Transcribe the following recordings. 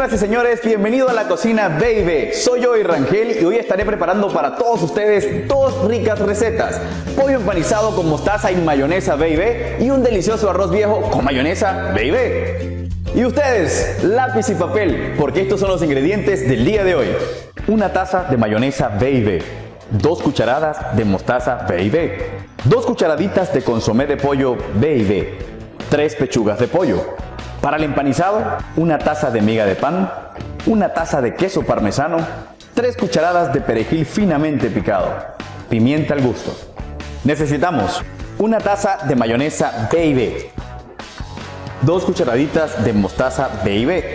Señoras y señores, bienvenido a la cocina Baby. Soy yo, Rangel, y hoy estaré preparando para todos ustedes dos ricas recetas: pollo empanizado con mostaza y mayonesa Baby y un delicioso arroz viejo con mayonesa Baby. Y ustedes, lápiz y papel, porque estos son los ingredientes del día de hoy: una taza de mayonesa Baby, 2 cucharadas de mostaza Baby, 2 cucharaditas de consomé de pollo Baby, 3 pechugas de pollo. Para el empanizado, una taza de miga de pan, una taza de queso parmesano, 3 cucharadas de perejil finamente picado, pimienta al gusto. Necesitamos una taza de mayonesa Baby, 2 cucharaditas de mostaza Baby,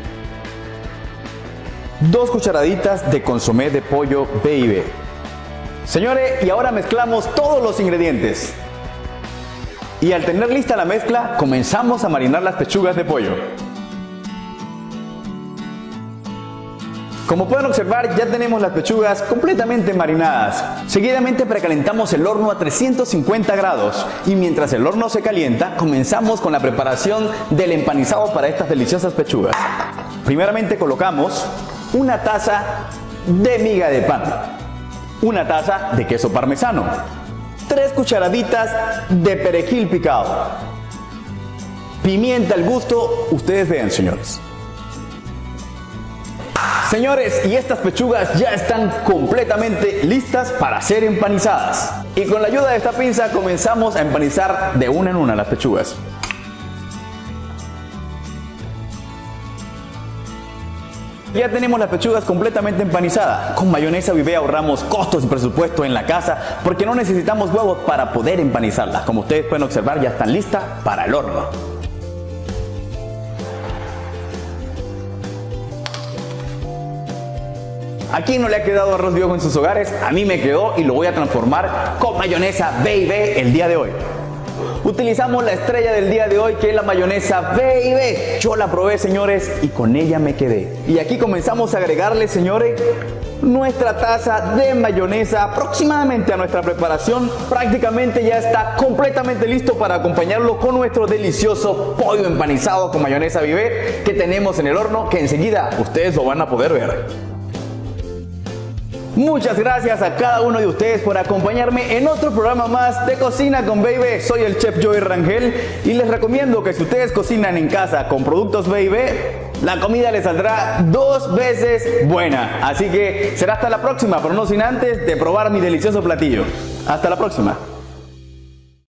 2 cucharaditas de consomé de pollo Baby. Señores, y ahora mezclamos todos los ingredientes. Y al tener lista la mezcla, comenzamos a marinar las pechugas de pollo. Como pueden observar, ya tenemos las pechugas completamente marinadas. Seguidamente precalentamos el horno a 350 grados y mientras el horno se calienta, comenzamos con la preparación del empanizado para estas deliciosas pechugas. Primeramente colocamos una taza de miga de pan, una taza de queso parmesano, 3 cucharaditas de perejil picado, pimienta al gusto, ustedes vean, señores. Señores, y estas pechugas ya están completamente listas para ser empanizadas. Y con la ayuda de esta pinza comenzamos a empanizar de una en una las pechugas. Ya tenemos las pechugas completamente empanizadas. Con mayonesa Baby ahorramos costos y presupuesto en la casa porque no necesitamos huevos para poder empanizarlas. Como ustedes pueden observar, ya están listas para el horno. ¿A quién no le ha quedado arroz viejo en sus hogares? A mí me quedó y lo voy a transformar con mayonesa Baby el día de hoy. Utilizamos la estrella del día de hoy, que es la mayonesa Baby. Yo la probé, señores, y con ella me quedé. Y aquí comenzamos a agregarle, señores, nuestra taza de mayonesa aproximadamente a nuestra preparación. Prácticamente ya está completamente listo para acompañarlo con nuestro delicioso pollo empanizado con mayonesa Baby que tenemos en el horno, que enseguida ustedes lo van a poder ver. Muchas gracias a cada uno de ustedes por acompañarme en otro programa más de Cocina con Baby. Soy el chef Joey Rangel y les recomiendo que si ustedes cocinan en casa con productos Baby, la comida les saldrá 2 veces buena. Así que será hasta la próxima, pero no sin antes de probar mi delicioso platillo. Hasta la próxima.